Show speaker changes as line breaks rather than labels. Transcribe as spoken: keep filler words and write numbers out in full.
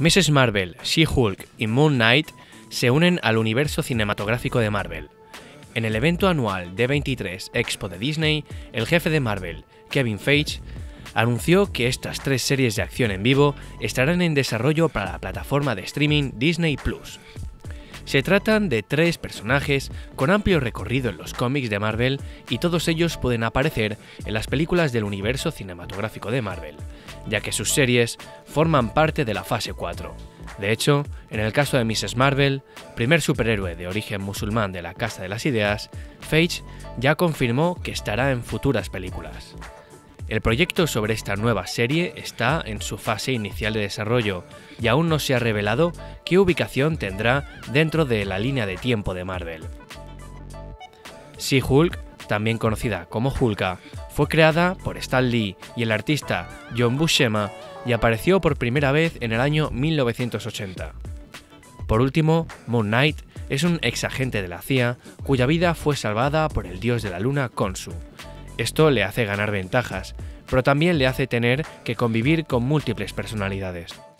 mises Marvel, She-Hulk y Moon Knight se unen al universo cinematográfico de Marvel. En el evento anual D veintitrés Expo de Disney, el jefe de Marvel, Kevin Feige, anunció que estas tres series de acción en vivo estarán en desarrollo para la plataforma de streaming Disney plus. Se tratan de tres personajes con amplio recorrido en los cómics de Marvel y todos ellos pueden aparecer en las películas del universo cinematográfico de Marvel, ya que sus series forman parte de la fase cuatro. De hecho, en el caso de mises Marvel, primer superhéroe de origen musulmán de la Casa de las Ideas, Feige ya confirmó que estará en futuras películas. El proyecto sobre esta nueva serie está en su fase inicial de desarrollo y aún no se ha revelado qué ubicación tendrá dentro de la línea de tiempo de Marvel. She-Hulk, también conocida como Hulka, fue creada por Stan Lee y el artista John Buscema y apareció por primera vez en el año mil novecientos ochenta. Por último, Moon Knight es un exagente de la C I A cuya vida fue salvada por el dios de la luna Khonshu. Esto le hace ganar ventajas, pero también le hace tener que convivir con múltiples personalidades.